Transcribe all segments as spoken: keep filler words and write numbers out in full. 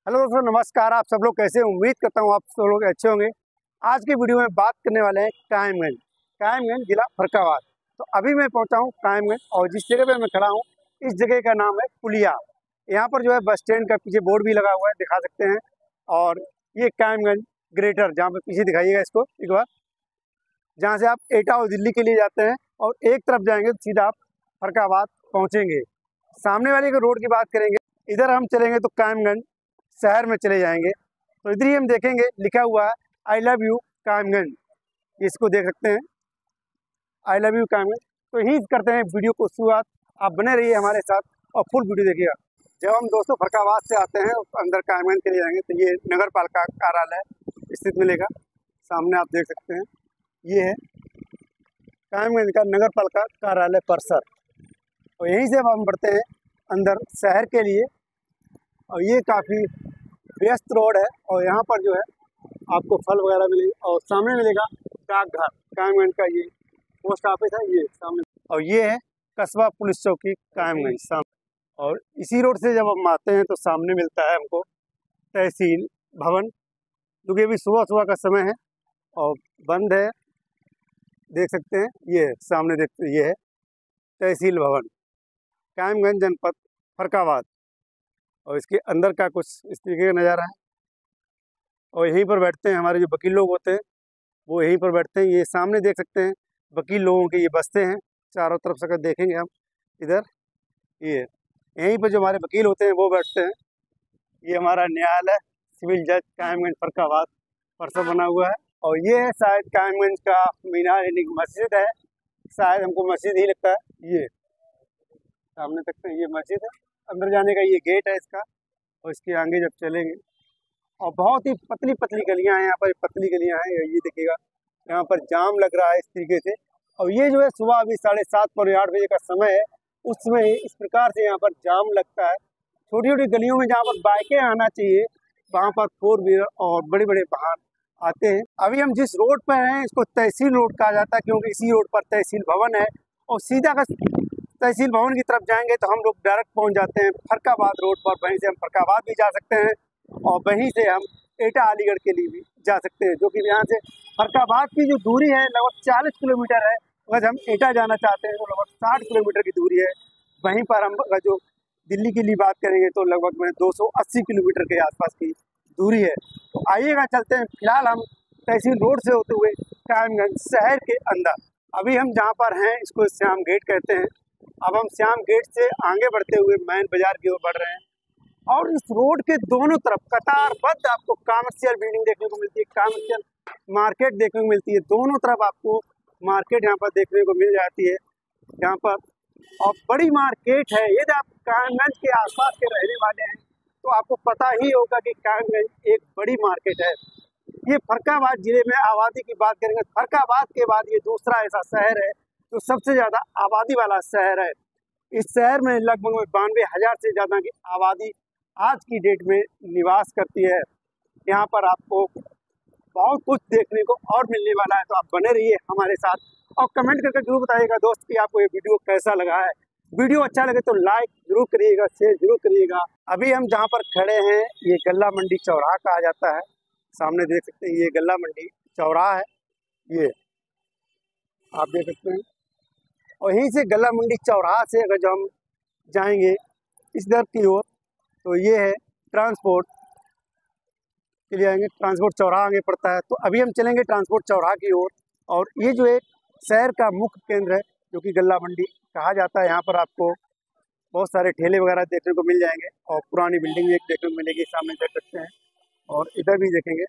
Hello दोस्तों, नमस्कार। आप सब लोग कैसे हैं? उम्मीद करता हूँ आप सब लोग अच्छे होंगे। आज की वीडियो में बात करने वाले हैं कायमगंज कायमगंज जिला फर्रुखाबाद। तो अभी मैं पहुंचा हूँ कायमगंज और जिस जगह पे मैं खड़ा हूँ इस जगह का नाम है पुलिया। यहाँ पर जो है बस स्टैंड का पीछे बोर्ड भी लगा हुआ है, दिखा सकते हैं। और ये कायमगंज ग्रेटर, जहाँ पे पीछे दिखाइएगा इसको एक बार, जहाँ से आप एटा और दिल्ली के लिए जाते हैं और एक तरफ जाएंगे तो सीधा आप फर्रुखाबाद पहुँचेंगे। सामने वाले के रोड की बात करेंगे, इधर हम चलेंगे तो कायमगंज शहर में चले जाएंगे। तो इधर ही हम देखेंगे लिखा हुआ है आई लव यू कायमगंज, इसको देख सकते हैं, आई लव यू कायमगंज। तो यही करते हैं वीडियो को शुरुआत। आप बने रहिए हमारे साथ और फुल वीडियो देखिएगा। जब हम दोस्तों फर्रुखाबाद से आते हैं अंदर कायमगंज चले जाएंगे तो ये नगर पालिका कार्यालय स्थित मिलेगा। सामने आप देख सकते हैं, ये है कायमगंज का नगर पालिका कार्यालय परिसर। और यहीं से अब हम बढ़ते हैं अंदर शहर के लिए। और ये काफ़ी व्यस्त रोड है और यहाँ पर जो है आपको फल वगैरह मिलेगा और सामने मिलेगा डाकघर कायमगंज का, ये पोस्ट ऑफिस है ये सामने। और ये है कस्बा पुलिस चौकी कायमगंज सामने। और इसी रोड से जब हम आते हैं तो सामने मिलता है हमको तहसील भवन, जो कि अभी सुबह सुबह का समय है और बंद है, देख सकते हैं। ये है सामने, देखते ये है तहसील भवन कायमगंज जनपद फर्रुखाबाद। और इसके अंदर का कुछ इस तरीके का नज़ारा है। और यहीं पर बैठते हैं हमारे जो वकील लोग होते हैं, वो यहीं पर बैठते हैं। ये सामने देख सकते हैं वकील लोगों के ये बस्ते हैं, चारों तरफ से अगर देखेंगे हम इधर, ये यहीं पर जो हमारे वकील होते हैं वो बैठते हैं। ये हमारा न्यायालय सिविल जज कायमगंज फर्रुखाबाद परिसर बना हुआ है। और ये है शायद कायमगंज का मीनार, यानी मस्जिद है, शायद हमको मस्जिद ही लगता है। ये सामने तक ये मस्जिद है, अंदर जाने का ये गेट है इसका। और इसके आगे जब चलेंगे और बहुत ही पतली पतली गलियां हैं यहाँ पर, पतली गलियां हैं, ये देखिएगा। यहाँ पर जाम लग रहा है इस तरीके से। और ये जो है सुबह अभी साढ़े सात पौने आठ बजे का समय है, उस समय इस प्रकार से यहाँ पर जाम लगता है। छोटी छोटी गलियों में जहाँ पर बाइकें आना चाहिए वहाँ पर फोर व्हीलर और बड़े बड़े वाहन आते हैं। अभी हम जिस रोड पर हैं इसको तहसील रोड कहा जाता है, क्योंकि इसी रोड पर तहसील भवन है। और सीधा का तहसील भवन की तरफ जाएंगे तो हम लोग डायरेक्ट पहुंच जाते हैं फर्रुखाबाद रोड पर। वहीं से हम फर्रुखाबाद भी जा सकते हैं और वहीं से हम एटा अलीगढ़ के लिए भी जा सकते हैं, जो कि यहाँ से फर्रुखाबाद की जो दूरी है लगभग चालीस किलोमीटर है। अगर हम एटा जाना चाहते हैं तो लगभग साठ किलोमीटर की दूरी है। वहीं पर हम अगर जो दिल्ली के लिए बात करेंगे तो लगभग में दो सौ अस्सी किलोमीटर के आसपास की दूरी है। तो आइएगा चलते हैं। फिलहाल हम तहसील रोड से होते हुए कायमगंज शहर के अंदर, अभी हम जहाँ पर हैं इसको श्याम गेट कहते हैं। अब हम श्याम गेट से आगे बढ़ते हुए मैन बाजार की ओर बढ़ रहे हैं। और इस रोड के दोनों तरफ कतारबद्ध आपको कमर्शियल बिल्डिंग देखने को मिलती है, कमर्शियल मार्केट देखने को मिलती है। दोनों तरफ आपको मार्केट यहाँ पर देखने को मिल जाती है यहाँ पर। और बड़ी मार्केट है। यदि आप कायमगंज के आसपास के रहने वाले हैं तो आपको पता ही होगा कि कायमगंज एक बड़ी मार्केट है। ये फर्रुखाबाद जिले में आबादी की बात करेंगे, फर्रुखाबाद के बाद ये दूसरा ऐसा शहर है जो सबसे ज़्यादा आबादी वाला शहर है। इस शहर में लगभग बानवे हज़ार से ज़्यादा की आबादी आज की डेट में निवास करती है। यहाँ पर आपको बहुत कुछ देखने को और मिलने वाला है, तो आप बने रहिए हमारे साथ और कमेंट करके जरूर बताइएगा दोस्त कि आपको ये वीडियो कैसा लगा है। वीडियो अच्छा लगे तो लाइक जरूर करिएगा, शेयर जरूर करिएगा। अभी हम जहाँ पर खड़े हैं ये गल्ला मंडी चौराहा कहा जाता है। सामने देख सकते हैं ये गल्ला मंडी चौराहा है, ये आप देख सकते हैं। और यहीं से गल्ला मंडी चौराहा से अगर जो हम जाएंगे इस तरफ की ओर तो ये है ट्रांसपोर्ट के लिए आएंगे, ट्रांसपोर्ट चौराहा आगे पड़ता है। तो अभी हम चलेंगे ट्रांसपोर्ट चौराहा की ओर। और ये जो एक शहर का मुख्य केंद्र है जो कि गल्ला मंडी कहा जाता है। यहाँ पर आपको बहुत सारे ठेले वगैरह देखने को मिल जाएंगे और पुरानी बिल्डिंग भी एक देखने को मिलेगी, सामने देख सकते हैं। और इधर भी देखेंगे,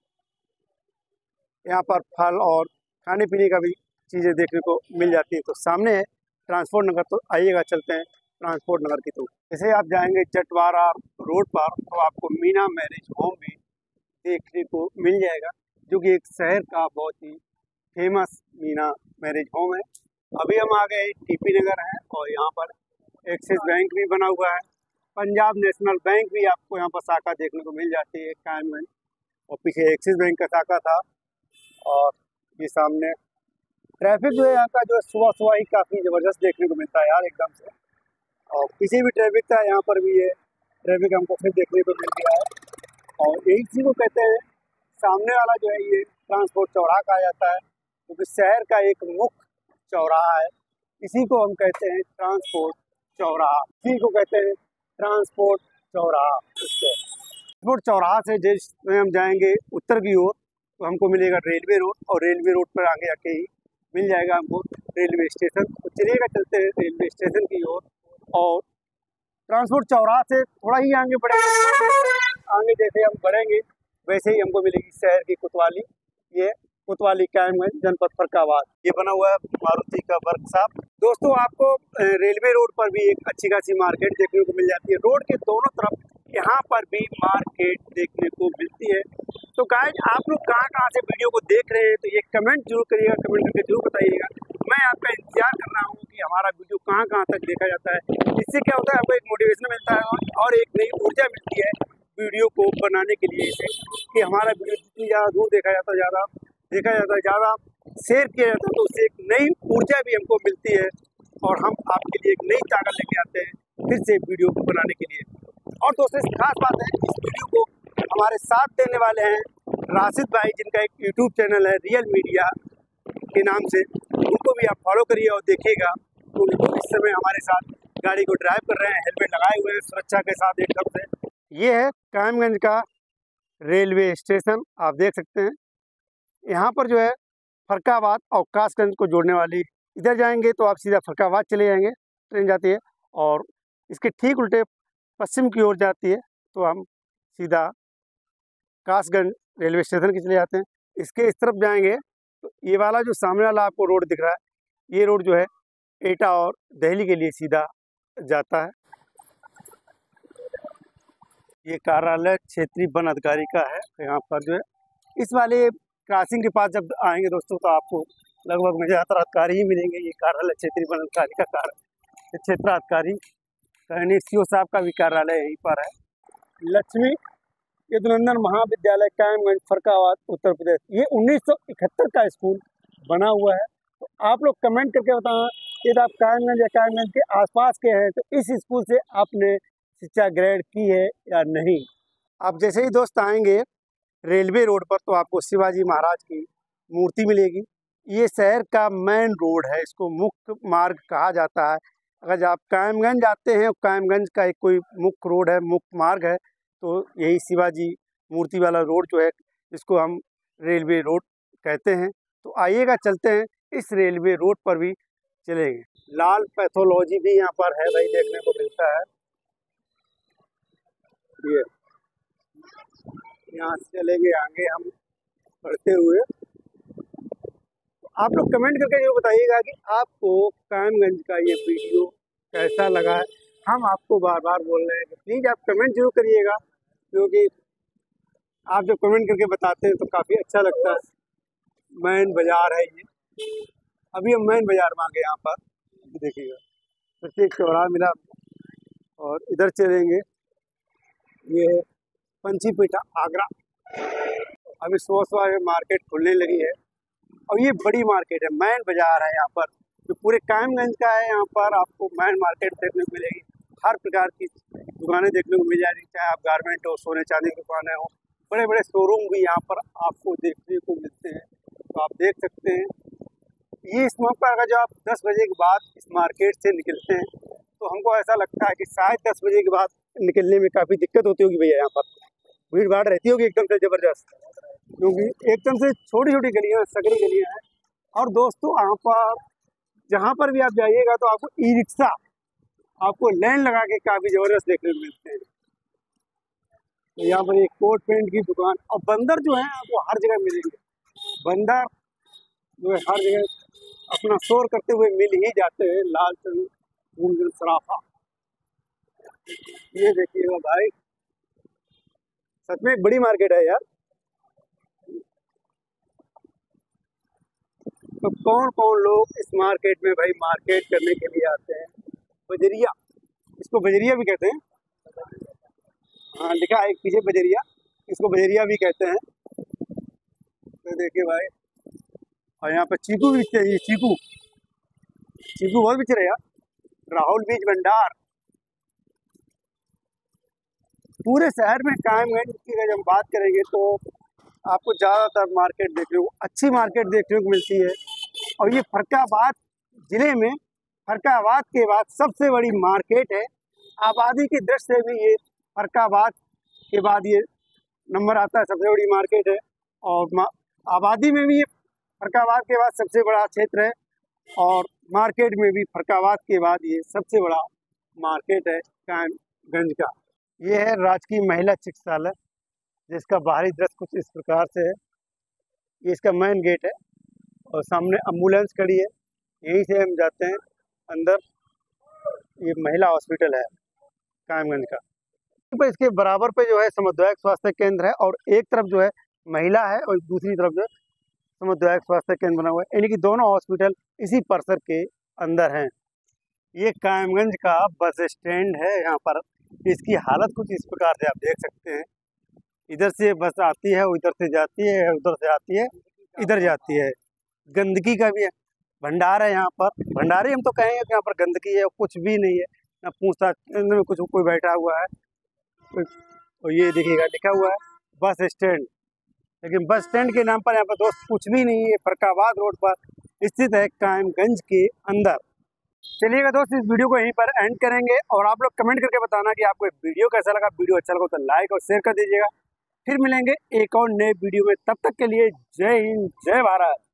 यहाँ पर फल और खाने पीने का भी चीज़ें देखने को मिल जाती है। तो सामने है ट्रांसपोर्ट नगर, तो आइएगा चलते हैं ट्रांसपोर्ट नगर की तरफ। जैसे आप जाएंगे जटवाड़ा रोड पर तो आपको मीना मैरिज होम भी देखने को मिल जाएगा, जो कि एक शहर का बहुत ही फेमस मीना मैरिज होम है। अभी हम आ गए टीपी नगर है और यहाँ पर एक्सिस बैंक भी बना हुआ है, पंजाब नेशनल बैंक भी आपको यहाँ पर शाखा देखने को मिल जाती है कायमगंज। और पीछे एक्सिस बैंक का शाखा था। और ये सामने ट्रैफिक जो है यहाँ का, जो सुबह सुबह ही काफ़ी ज़बरदस्त देखने को मिलता है यार, एकदम से। और किसी भी ट्रैफिक था यहाँ पर भी ये ट्रैफिक हमको फिर देखने को मिल गया है। यही चीज़ को कहते हैं। सामने वाला जो है ये ट्रांसपोर्ट चौराहा कहा जाता है, क्योंकि तो शहर का एक मुख्य चौराहा है। इसी को हम कहते हैं ट्रांसपोर्ट चौराहा। इसी को कहते हैं ट्रांसपोर्ट चौराहा। ट्रांसपोर्ट चौराहा से जिसमें हम जाएंगे उत्तर की ओर तो हमको मिलेगा रेलवे रोड, और रेलवे रोड पर आगे आके ही मिल जाएगा हमको रेलवे स्टेशन। तो चलिएगा चलते हैं रेलवे स्टेशन की ओर। और ट्रांसपोर्ट चौराहा से थोड़ा ही आगे बढ़ेंगे, आगे जैसे हम बढ़ेंगे वैसे ही हमको मिलेगी शहर की कोतवाली। ये कोतवाली कायमगंज जनपद फर्रुखाबाद। ये बना हुआ है मारुति का वर्कशॉप। दोस्तों आपको रेलवे रोड पर भी एक अच्छी खासी मार्केट देखने को मिल जाती है। रोड के दोनों तरफ यहाँ पर भी मार्केट देखने को मिलती है। तो गाइस आप लोग कहाँ कहाँ से वीडियो को देख रहे हैं तो ये कमेंट जरूर करिएगा, कमेंट करके जरूर बताइएगा। मैं आपका इंतजार कर रहा हूँ कि हमारा वीडियो कहाँ कहाँ तक देखा जाता है। इससे क्या होता है, आपको एक मोटिवेशन मिलता है और एक नई ऊर्जा मिलती है वीडियो को बनाने के लिए, इसे कि हमारा वीडियो जितनी ज़्यादा दूर देखा जाता है, ज़्यादा देखा जाता है, ज़्यादा शेयर किया जाता है, तो उससे एक नई ऊर्जा भी हमको मिलती है और हम आपके लिए एक नई ताकत लेके आते हैं फिर से वीडियो को बनाने के लिए। और दोस्तों इस खास बात है, इस वीडियो को हमारे साथ देने वाले हैं राशिद भाई, जिनका एक यूट्यूब चैनल है रियल मीडिया के नाम से। उनको भी आप फॉलो करिए और देखिएगा। तो इस समय हमारे साथ गाड़ी को ड्राइव कर रहे हैं, हेलमेट लगाए हुए हैं सुरक्षा के साथ एकदम से। ये है कायमगंज का रेलवे स्टेशन, आप देख सकते हैं। यहाँ पर जो है फर्रुखाबाद और कासगंज को जोड़ने वाली, इधर जाएंगे तो आप सीधा फर्रुखाबाद चले जाएंगे, ट्रेन जाती है, और इसके ठीक उल्टे पश्चिम की ओर जाती है तो हम सीधा कासगंज रेलवे स्टेशन के चले जाते हैं। इसके इस तरफ जाएंगे तो ये वाला जो सामने वाला आपको रोड दिख रहा है, ये रोड जो है एटा और दिल्ली के लिए सीधा जाता है। ये कार्यालय क्षेत्रीय वन अधिकारी का है। यहाँ पर जो है इस वाले क्रॉसिंग के पास जब आएंगे दोस्तों तो आपको लगभग में ज़्यादातर अधिकारी ही मिलेंगे। ये कार्यालय क्षेत्रीय वन अधिकारी का कार्य क्षेत्राधिकारी कहने सी ओ साहब का भी कार्यालय यहीं पर है। लक्ष्मी यदुनंदन महाविद्यालय कायमगंज फर्रुखाबाद उत्तर प्रदेश। ये उन्नीस सौ इकहत्तर का स्कूल बना हुआ है। तो आप लोग कमेंट करके बताएं यदि आप कायमगंज या कायमगंज के आसपास के हैं तो इस स्कूल से आपने शिक्षा ग्रहण की है या नहीं। आप जैसे ही दोस्त आएंगे रेलवे रोड पर तो आपको शिवाजी महाराज की मूर्ति मिलेगी। ये शहर का मेन रोड है, इसको मुख्य मार्ग कहा जाता है। अगर आप कायमगंज आते हैं, कायमगंज का एक कोई मुख्य रोड है, मुख्य मार्ग है, तो यही शिवाजी मूर्ति वाला रोड जो है इसको हम रेलवे रोड कहते हैं। तो आइएगा चलते हैं, इस रेलवे रोड पर भी चलेंगे। लाल पैथोलॉजी भी यहाँ पर है भाई, देखने को मिलता है। ये यहाँ से चलेंगे आगे हम बढ़ते हुए। तो आप लोग कमेंट करके ये बताइएगा कि आपको कायमगंज का ये वीडियो कैसा लगा है। हम आपको बार बार बोल रहे हैं कि प्लीज़ आप कमेंट जरूर करिएगा, क्योंकि आप जब कमेंट करके बताते हैं तो काफ़ी अच्छा लगता है। मैन बाज़ार है ये, अभी हम मैन बाज़ार में आ गए। यहाँ पर देखिएगा प्रत्येक चौराहा मिला और इधर चलेंगे। ये है पंचीपेटा आगरा। अभी सुबह सुबह मार्केट खुलने लगी है और ये बड़ी मार्केट है, मैन बाज़ार है यहाँ पर, जो पूरे कायमगंज का है। यहाँ पर आपको मैन मार्केट देखने को मिलेगी, हर प्रकार की दुकानें देखने को मिल जाएगी, चाहे आप गारमेंट हो, सोने चांदी की दुकानें हो, बड़े बड़े शोरूम भी यहाँ पर आपको देखने को मिलते हैं। तो आप देख सकते हैं ये इस मौका अगर जब आप दस बजे के बाद इस मार्केट से निकलते हैं तो हमको ऐसा लगता है कि शायद दस बजे के बाद निकलने में काफ़ी दिक्कत होती होगी भैया। यहाँ पर भीड़ भाड़ रहती होगी एकदम से ज़बरदस्त, क्योंकि एकदम से छोटी छोटी गलियाँ, सकरी गलियाँ हैं। और दोस्तों यहाँ पर जहाँ पर भी आप जाइएगा तो आपको ई रिक्शा आपको लाइन लगा के काफ़ी ज़बरदस्त देखने को मिलते हैं। तो यहाँ पर एक कोट पैंट की दुकान और बंदर जो है आपको हर जगह मिलेंगे। बंदर जो है हर जगह अपना शोर करते हुए मिल ही जाते हैं। लाल चंद सराफा, ये देखिएगा भाई, सच में एक बड़ी मार्केट है यार। तो कौन कौन लोग इस मार्केट में भाई मार्केट करने के लिए आते हैं? बजरिया, इसको बजरिया भी कहते हैं। हाँ लिखा है एक पीछे बजरिया, इसको बजरिया भी कहते हैं। तो देखिए भाई, और यहाँ पर चीकू भी चाहिए, चीकू चीकू बहुत बिच रहे यार। राहुल बीज भंडार, पूरे शहर में कायमगंज की अगर हम बात करेंगे तो आपको ज़्यादातर मार्केट देखने को अच्छी मार्केट देखने को मिलती है। और ये फर्रुखाबाद ज़िले में फर्रुखाबाद के बाद सबसे बड़ी मार्केट है। आबादी की दृष्टि से भी ये फर्रुखाबाद के बाद ये नंबर आता है, सबसे बड़ी मार्केट है। और आबादी में भी ये फर्रुखाबाद के बाद सबसे बड़ा क्षेत्र है और मार्केट में भी फर्रुखाबाद के बाद ये सबसे बड़ा मार्केट है कायमगंज का। ये है राजकीय महिला चिकित्सालय, जिसका बाहरी दृश्य कुछ इस प्रकार से है। ये इसका मेन गेट है और सामने एम्बुलेंस खड़ी है, यहीं से हम जाते हैं अंदर। ये महिला हॉस्पिटल है कायमगंज का। तो इसके बराबर पे जो है सामुदायिक स्वास्थ्य केंद्र है और एक तरफ जो है महिला है और दूसरी तरफ जो है सामुदायिक स्वास्थ्य केंद्र बना हुआ है, यानी कि दोनों हॉस्पिटल इसी परिसर के अंदर हैं। ये कायमगंज का बस स्टैंड है। यहाँ पर इसकी हालत कुछ इस प्रकार से आप देख सकते हैं। इधर से बस आती है, उधर से जाती है, उधर से आती है, इधर जाती है। गंदगी का भी है, भंडार है यहाँ पर। भंडारी हम तो कहेंगे कि यहाँ पर गंदगी है, कुछ भी नहीं है। ना पूछताछ केंद्र में कुछ कोई बैठा हुआ है, और ये देखिएगा लिखा हुआ है बस स्टैंड, लेकिन बस स्टैंड के नाम पर यहाँ पर दोस्त कुछ भी नहीं है। फर्रुखाबाद रोड पर स्थित है कायमगंज के अंदर। चलिएगा दोस्त, इस वीडियो को यहीं पर एंड करेंगे और आप लोग कमेंट करके बताना कि आपको वीडियो कैसा लगा। वीडियो अच्छा लगा तो लाइक और शेयर कर दीजिएगा। फिर मिलेंगे एक और नए वीडियो में, तब तक के लिए जय हिंद, जय भारत।